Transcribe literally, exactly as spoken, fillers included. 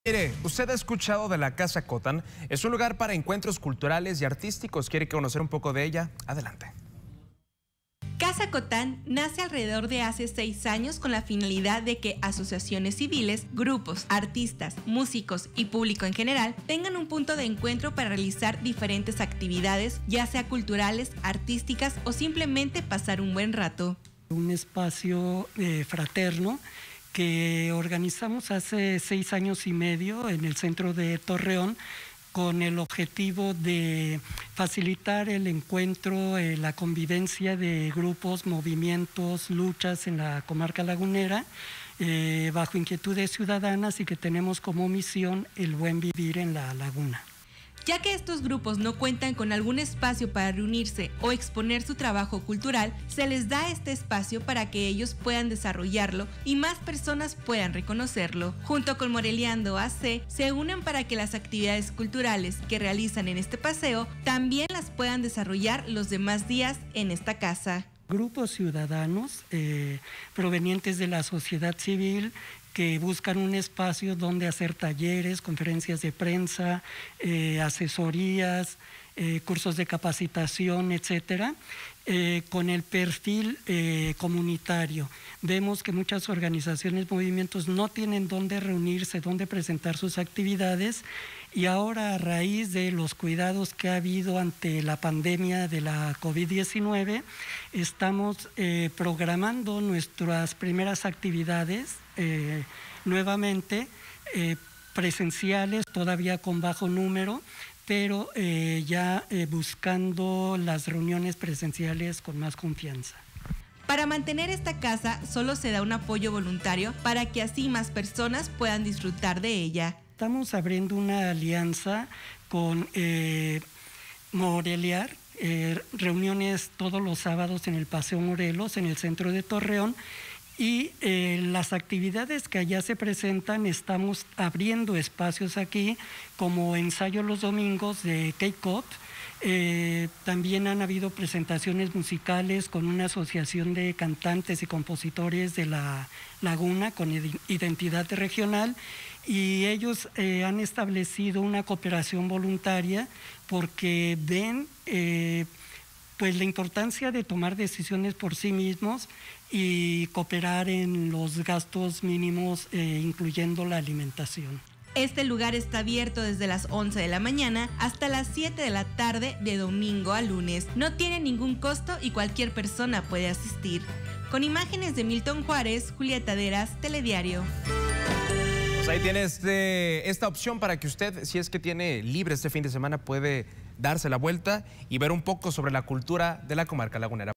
Mire, usted ha escuchado de la Casa Cotán. Es un lugar para encuentros culturales y artísticos. ¿Quiere conocer un poco de ella? Adelante. Casa Cotán nace alrededor de hace seis años con la finalidad de que asociaciones civiles, grupos, artistas, músicos y público en general tengan un punto de encuentro para realizar diferentes actividades, ya sea culturales, artísticas o simplemente pasar un buen rato. Un espacio eh, fraterno que organizamos hace seis años y medio en el centro de Torreón, con el objetivo de facilitar el encuentro, eh, la convivencia de grupos, movimientos, luchas en la comarca lagunera, eh, bajo inquietudes ciudadanas, y que tenemos como misión el buen vivir en la laguna. Ya que estos grupos no cuentan con algún espacio para reunirse o exponer su trabajo cultural, se les da este espacio para que ellos puedan desarrollarlo y más personas puedan reconocerlo. Junto con Moreleando A C, se unen para que las actividades culturales que realizan en este paseo también las puedan desarrollar los demás días en esta casa. Grupos ciudadanos eh, provenientes de la sociedad civil que buscan un espacio donde hacer talleres, conferencias de prensa, eh, asesorías, eh, cursos de capacitación, etcétera, eh, con el perfil eh, comunitario. Vemos que muchas organizaciones, movimientos no tienen dónde reunirse, dónde presentar sus actividades, y ahora, a raíz de los cuidados que ha habido ante la pandemia de la COVID diecinueve, estamos eh, programando nuestras primeras actividades eh, nuevamente, eh, presenciales, todavía con bajo número, pero eh, ya eh, buscando las reuniones presenciales con más confianza. Para mantener esta casa solo se da un apoyo voluntario para que así más personas puedan disfrutar de ella. Estamos abriendo una alianza con eh, Morelear, eh, reuniones todos los sábados en el Paseo Morelos, en el centro de Torreón, y eh, las actividades que allá se presentan, estamos abriendo espacios aquí, como ensayo los domingos de K-Pop. Eh, también han habido presentaciones musicales con una asociación de cantantes y compositores de la laguna con identidad regional, y ellos eh, han establecido una cooperación voluntaria porque ven eh, pues la importancia de tomar decisiones por sí mismos y cooperar en los gastos mínimos, eh, incluyendo la alimentación. Este lugar está abierto desde las once de la mañana hasta las siete de la tarde de domingo a lunes. No tiene ningún costo y cualquier persona puede asistir. Con imágenes de Milton Juárez, Julieta Deras, Telediario. Pues ahí tiene este, esta opción para que usted, si es que tiene libre este fin de semana, puede darse la vuelta y ver un poco sobre la cultura de la comarca lagunera.